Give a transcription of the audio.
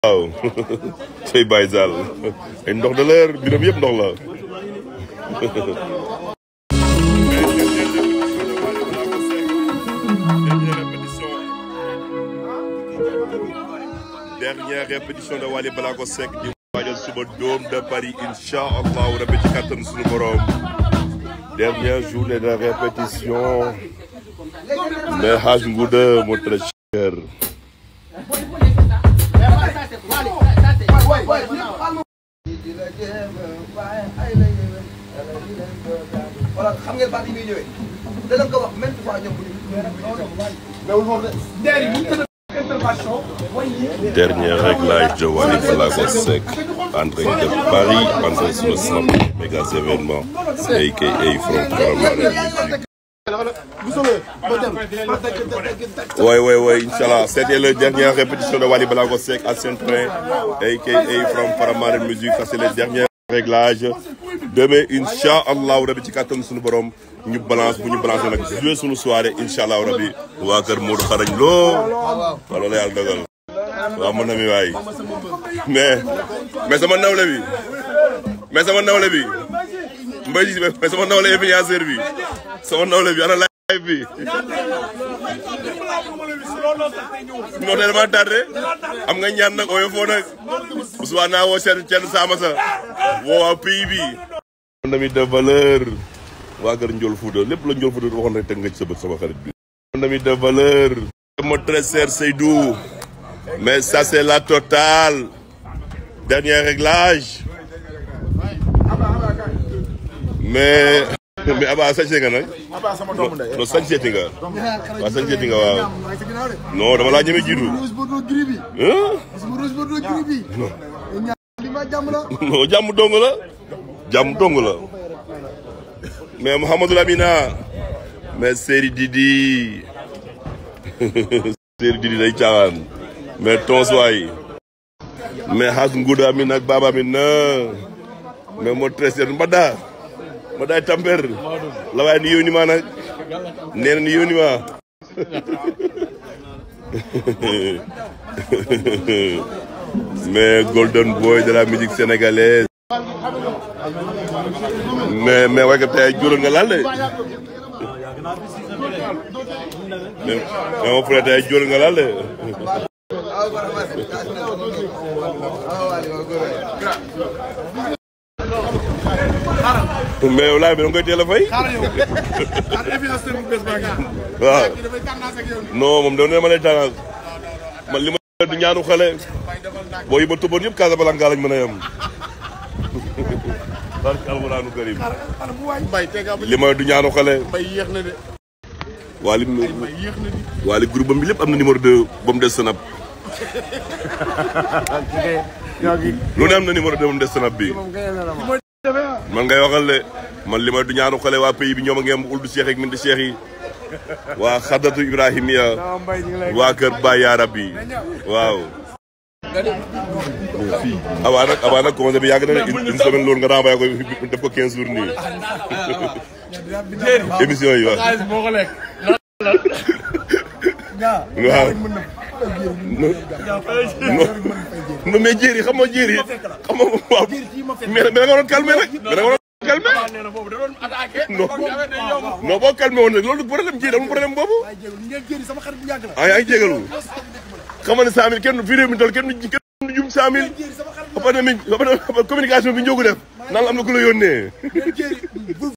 waaw tey Baye Sall ay ndox de leer biram yëpp ndox la. Dernière répétition de Wally Balago Seck di waajal suba Dôme de Paris Inshalla rabbi ci kattan suñu borom. Dernière journée de répétition mais Haj Ngouda mon très cher. Dernier réglage de Wally Balago Seck entrée de Paris, entrée sur le snap, méga événement, a.k.a. from Paramare. Oui, Inch'Allah. C'était la dernière répétition de Wally Balago Seck à Saint-Train, a.k.a. from Paramare Music. Ça, c'est le dernier réglage. Demain, Inch'Allah, rabbi ci kattan suñu borom ñu balance bu ñu balancer nag jouer suñu soirée Inch'Allah rabbi waa kër Modou xarañ loo wala la yàlla dogal waaw mën na mi waay mais sama nawle bi mais sama nawle bi mbay ji mais sama nawle influenceur bi sama nawle bi ana live bi non tellement tardé am nga ñaan nag ooyo foo nag Ousmane naa woo seen saama sa woo waa pays bi mon ami de valeur waa kër Ndiol Fouta lépp la Ndiol Fouta waxoon rek teg nga ci sa bët sama xarit bi mon ami de valeur mon très cher Seydou mais ça c'est la totale dernier réglage mais Aba sañse nga nag non sañseeti nga waaw sañseeti nga waaw non dama laa ñeme jiitu non jàmm dong la jàmm dong la mais Mouhamadou Lamina mais Seri Didi Seri Didi day caaxaan mais tonswaay mais Haj Ngouda mi nag baba mi na mais moo trésor mbada mbada tamper la waaye ni yow ni ma nag nee na ni yow ni ma mais golden boy de la musique sénégalaise mais waaye kat tey jural nga laal de mais mon frère tey jural nga laal de mais yow laaj bi da nga koy teel a fay. waaw non moom da ma lay tànnal man li ma du ñaanu xale boo yi ma tëboon yëpp Casablanca lañ mën a yem. barke alxuraanu karim li ma du ñaanu xale. Wally groupe bi lépp am na numéro 2 ba mu des Snap. lu ne am na numéro 2 ba mu des Snap bi. man ngay waxal de man li ma du ñaanu xale waa pays bi ñoom a ngi am uldu Cheikh ak mindi Cheikh yi waa xadatu Ibrahimiya waa kër Baye Yarab bi waaw. abaa nag commencé bi yàgg na une semaine loolu nga renvoyé ko def ko 15 jours nii émission yi waaw. waaw non mais jéeri xam nga jéeri xam nga waaw mais da nga doon calmé nag mais da nga doon calmé non boo calmé woon nag loolu problème jéeri amul problème boobu ah yaa ngi jégalu xam nga ne 100000 kenn fii réew mi toll kenn du jum 100000 ba pare communication bi njóogu def naan la am na ku la yónnee